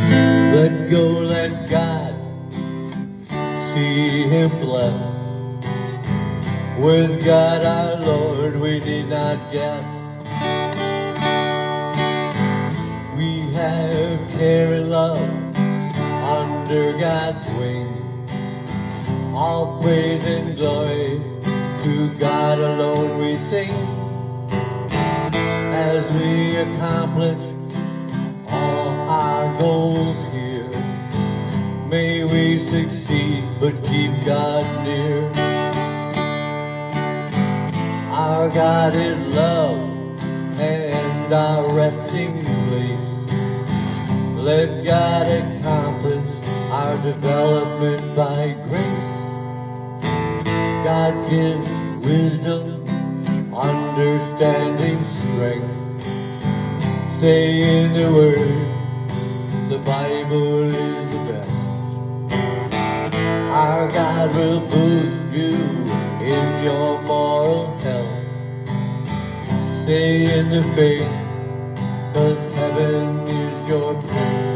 Let go, let God see Him bless. With God our Lord we need not guess. We have care and love under God's wing. All praise and glory to God alone we sing. As we accomplish all our goals here, may we succeed but keep God near. Our God is love and our resting place. Let God accomplish our development by grace. God gives wisdom, understanding, strength. Say in the Word, the Bible is the best. Our God will boost you in your moral health. Stay in the faith, 'cause heaven is your place.